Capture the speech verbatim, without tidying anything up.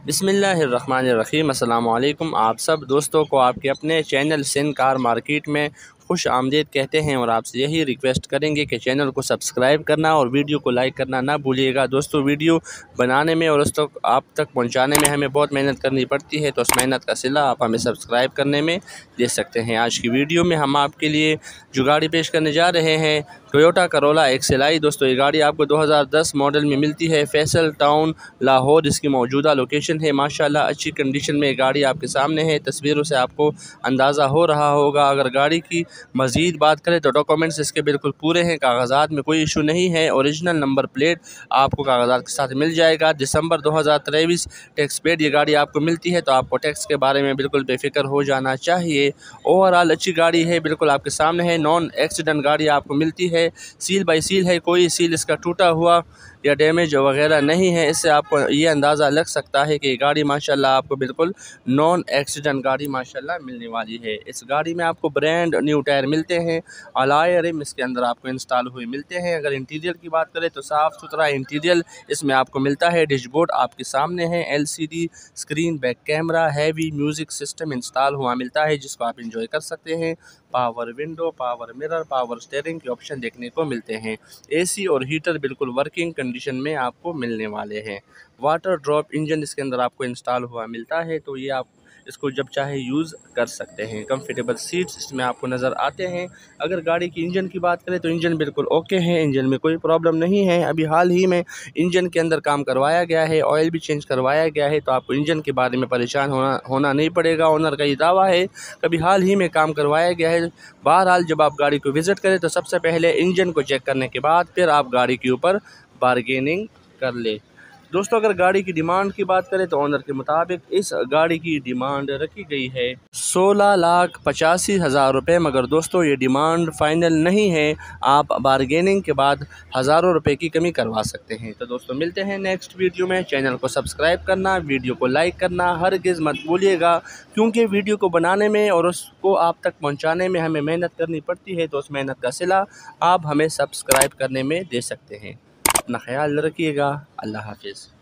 बिस्मिल्लाहिर्रहमानिर्रहीम। अस्सलामु अलैकुम। आप सब दोस्तों को आपके अपने चैनल सिंध कार मार्केट में खुश आमदीद कहते हैं और आपसे यही रिक्वेस्ट करेंगे कि चैनल को सब्सक्राइब करना और वीडियो को लाइक करना ना भूलिएगा। दोस्तों, वीडियो बनाने में और उस तक आप तक पहुंचाने में हमें बहुत मेहनत करनी पड़ती है, तो उस मेहनत का सिला आप हमें सब्सक्राइब करने में दे सकते हैं। आज की वीडियो में हम आपके लिए जो गाड़ी पेश करने जा रहे हैं, Toyota Corolla X L I. दोस्तों, ये गाड़ी आपको दो हज़ार दस मॉडल में मिलती है। फैसल टाउन लाहौर इसकी मौजूदा लोकेशन है। माशाल्लाह अच्छी कंडीशन में गाड़ी आपके सामने है। तस्वीरों से आपको अंदाज़ा हो रहा होगा। अगर गाड़ी की मज़ीद बात करें तो डॉक्यूमेंट्स इसके बिल्कुल पूरे हैं, कागजात में कोई इशू नहीं है। ओरिजिनल नंबर प्लेट आपको कागजात के साथ मिल जाएगा। दिसंबर दो हज़ार तेईस टैक्स पेड ये गाड़ी आपको मिलती है, तो आपको टैक्स के बारे में बिल्कुल बेफिक्र हो जाना चाहिए। ओवरऑल अच्छी गाड़ी है, बिल्कुल आपके सामने है। नॉन एक्सीडेंट गाड़ी आपको मिलती है, सील बाई सील है, कोई सील इसका टूटा हुआ या डैमेज वगैरह नहीं है। इससे आपको ये अंदाज़ा लग सकता है कि गाड़ी माशाल्लाह आपको बिल्कुल नॉन एक्सीडेंट गाड़ी माशाल्लाह मिलने वाली है। इस गाड़ी में आपको ब्रांड न्यू टायर मिलते हैं, अलॉय रिम इसके अंदर आपको इंस्टॉल हुए मिलते हैं। अगर इंटीरियर की बात करें तो साफ़ सुथरा इंटीरियर इसमें आपको मिलता है। डैशबोर्ड आपके सामने है, L C D screen, back camera, heavy music system install हुआ मिलता है जिसको आप इंजॉय कर सकते हैं। Power window, power mirror, power steering के ऑप्शन देखने को मिलते हैं। एसी और हीटर बिल्कुल वर्किंग कंडीशन में आपको मिलने वाले हैं। वाटर ड्रॉप इंजन इसके अंदर आपको इंस्टॉल हुआ मिलता है, तो ये आप इसको जब चाहे यूज़ कर सकते हैं। कंफर्टेबल सीट्स इसमें आपको नज़र आते हैं। अगर गाड़ी की इंजन की बात करें तो इंजन बिल्कुल ओके है, इंजन में कोई प्रॉब्लम नहीं है। अभी हाल ही में इंजन के अंदर काम करवाया गया है, ऑयल भी चेंज करवाया गया है, तो आपको इंजन के बारे में परेशान होना होना नहीं पड़ेगा। ओनर का ये दावा है कभी हाल ही में काम करवाया गया है। बहरहाल जब आप गाड़ी को विज़िट करें तो सबसे पहले इंजन को चेक करने के बाद फिर आप गाड़ी के ऊपर बारगेनिंग कर ले। दोस्तों, अगर गाड़ी की डिमांड की बात करें तो ओनर के मुताबिक इस गाड़ी की डिमांड रखी गई है सोलह लाख पचासी हज़ार रुपये, मगर दोस्तों ये डिमांड फाइनल नहीं है। आप बारगेनिंग के बाद हज़ारों रुपए की कमी करवा सकते हैं। तो दोस्तों, मिलते हैं नेक्स्ट वीडियो में। चैनल को सब्सक्राइब करना, वीडियो को लाइक करना हरगिज़ मत भूलिएगा, क्योंकि वीडियो को बनाने में और उसको आप तक पहुँचाने में हमें मेहनत करनी पड़ती है, तो उस मेहनत का सिला आप हमें सब्सक्राइब करने में दे सकते हैं। अपना ख्याल रखिएगा। अल्लाह हाफिज़।